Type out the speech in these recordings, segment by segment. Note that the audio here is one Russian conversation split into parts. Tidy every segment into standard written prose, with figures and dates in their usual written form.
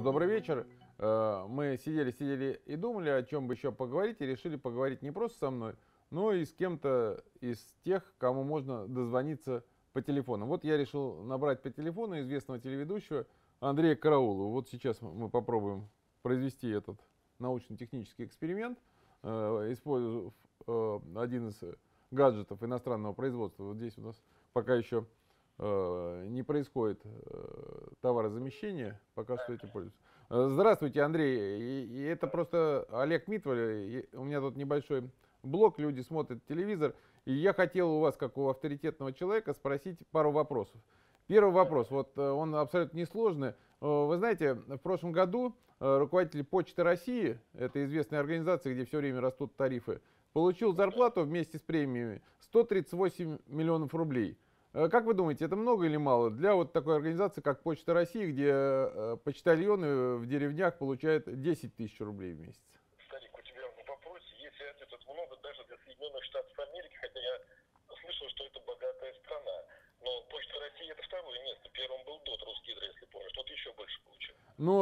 Добрый вечер. Мы сидели и думали, о чем бы еще поговорить, и решили поговорить не просто со мной, но и с кем-то из тех, кому можно дозвониться по телефону. Вот я решил набрать по телефону известного телеведущего Андрея Караулова. Вот сейчас мы попробуем произвести этот научно-технический эксперимент, используя один из гаджетов иностранного производства. Вот здесь у нас пока еще не происходит товарозамещение, пока что этим пользуюсь. Здравствуйте, Андрей. И это просто Олег Митваль. У меня тут небольшой блог, люди смотрят телевизор. И я хотел у вас, как у авторитетного человека, спросить пару вопросов. Первый вопрос, вот он абсолютно несложный. Вы знаете, в прошлом году руководитель Почты России, это известная организация, где все время растут тарифы, получил зарплату вместе с премиями 138 миллионов рублей. Как вы думаете, это много или мало для вот такой организации, как Почта России, где почтальоны в деревнях получают 10 тысяч рублей в месяц? Старик, у тебя в вопросе есть ответ много даже для Соединенных Штатов Америки, хотя я слышал, что это богатая страна. Но Почта России это второе место. Первым был ДОТ, Русгидро, если помнишь. Тот еще больше получил.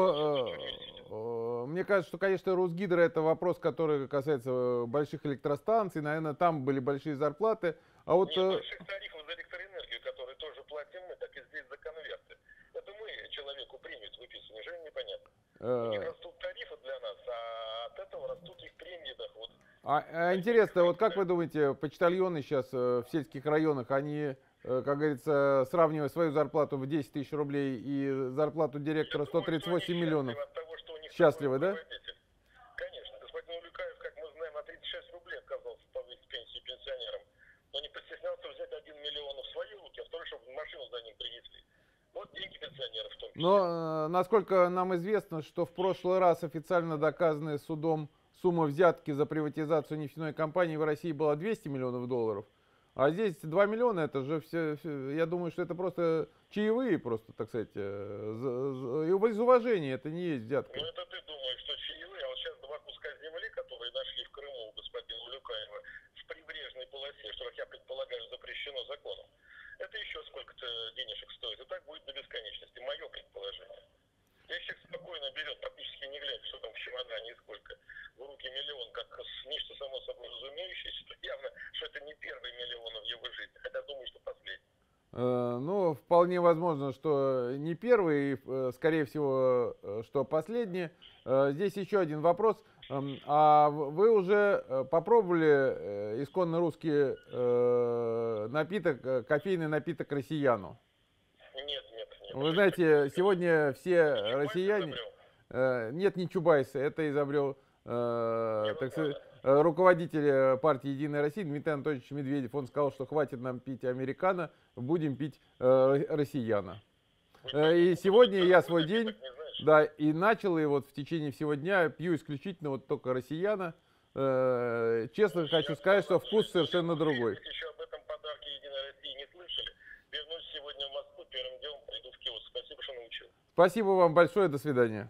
Ну, мне кажется, что, конечно, Русгидро это вопрос, который касается больших электростанций. Наверное, там были большие зарплаты. А вот... Нет, больших тарифов за электроэнергию, которые тоже платим мы, так и здесь за конверты. Это мы человеку премию выписываем, неужели непонятно? У них растут тарифы для нас, а от этого растут их премии, доход. Интересно, вот как вы думаете, почтальоны сейчас в сельских районах, они, как говорится, сравнивая свою зарплату в 10 тысяч рублей и зарплату директора 138 миллионов, счастливы, да? Конечно. Господин Улюкаев, как мы знаем, на 36 рублей отказался повысить пенсию пенсионерам. Но не постеснялся взять 1 миллион в свои руки, а второй, чтобы машину за ним принесли. Вот деньги пенсионеров в том числе. Но, насколько нам известно, что в прошлый раз официально доказанная судом сумма взятки за приватизацию нефтяной компании в России была 200 миллионов долларов. А здесь 2 миллиона, это же все, я думаю, что это просто чаевые, просто, так сказать, из уважения, это не есть взятка. Ну это ты думаешь, что чаевые, а вот сейчас 2 куска земли, которые нашли в Крыму у господина Улюкаева, в прибрежной полосе, что, как я предполагаю, запрещено законом, это еще сколько-то денежек стоит, и так будет до бесконечности, мое предположение. Если человек спокойно берет, практически не глядя, что там в чемодане и сколько, в руки миллион, как нечто само собой разумеющееся, то явно, что это не первый миллион в его жизни, хотя думаю, что последний. Ну, вполне возможно, что не первый, скорее всего, что последний. Здесь еще один вопрос. А вы уже попробовали исконно русский напиток, кофейный напиток «Россияну»? Нет. Вы знаете, сегодня все россияне... Нет, не Чубайса, это изобрел так сказать, руководитель партии «Единая Россия» Дмитрий Анатольевич Медведев. Он сказал, что хватит нам пить американо, будем пить россияна. И сегодня я свой день, да, и начал, и вот в течение всего дня пью исключительно вот только россияна. Честно хочу сказать, что вкус совершенно другой. Еще об этом подарке «Единой России» не слышали. Вернусь сегодня в Москву, первым делом пойду в киоск. Спасибо, что научил. Спасибо вам большое, до свидания.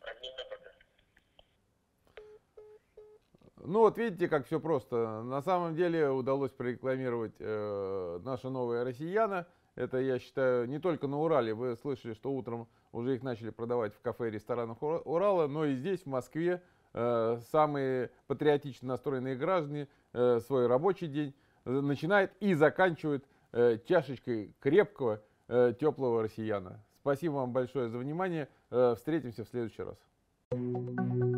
Ну вот видите, как все просто. На самом деле удалось прорекламировать наша новая «Россияна». Это, я считаю, не только на Урале. Вы слышали, что утром уже их начали продавать в кафе и ресторанах Урала, но и здесь, в Москве, самые патриотично настроенные граждане свой рабочий день начинают и заканчивают чашечкой крепкого, теплого «Россияна». Спасибо вам большое за внимание. Встретимся в следующий раз.